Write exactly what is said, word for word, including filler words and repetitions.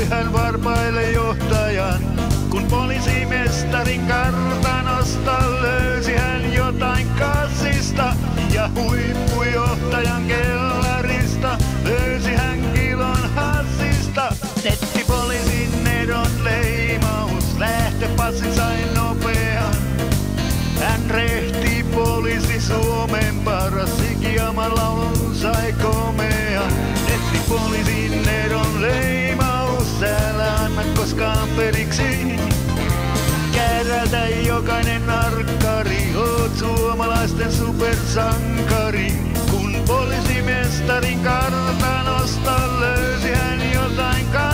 hän varpaille johtajan. Kun poliisimestarin kartanosta löysi hän jotain kassista ja huippujohtajan kellarista löysi hän kilon hassista. Nettipoliisin edon leimaus, lähtöpassin sai nopean. Hän rehti poliisi Suomen paras, sikiaman laulun sai komean. Nettipoliisin edon leimaus, älä anna koskaan periksi. Käärältä jokainen narkkari, oot suomalaisten supersankari. Kun poliisimestarin kartanosta löysi hän jotain